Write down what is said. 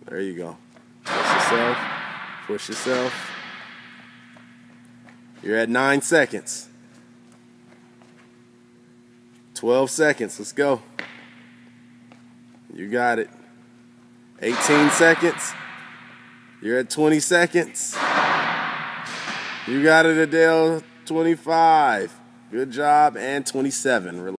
There you go. Push yourself. Push yourself. You're at 9 seconds. 12 seconds. Let's go. You got it. 18 seconds. You're at 20 seconds. You got it, Adele. 25. Good job. And 27.